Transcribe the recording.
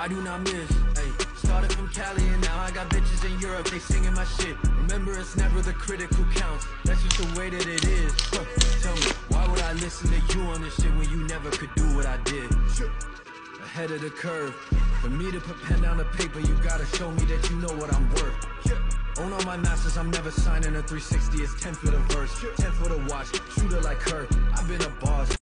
I do not miss. Hey, started from Cali and now I got bitches in Europe, they singing my shit. Remember, it's never the critic who counts, that's just the way that it is. Tell me, why would I listen to you on this shit when you never could do what I did? Ahead of the curve, for me to put pen down to paper, you gotta show me that you know what I'm worth. Own all my masters, I'm never signing a 360, it's 10 for the verse, 10 for the watch, shooter like her, I've been a boss.